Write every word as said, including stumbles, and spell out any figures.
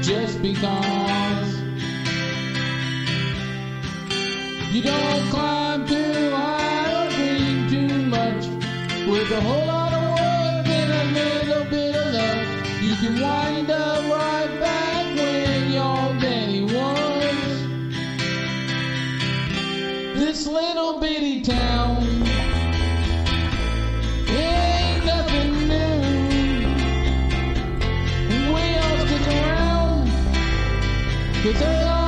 just because. You don't climb too high or dream too much. With a whole lot of work and a little bit of luck, you can wind up right back when your daddy was. This little bitty town ain't nothing new. We all stick around 'cause they all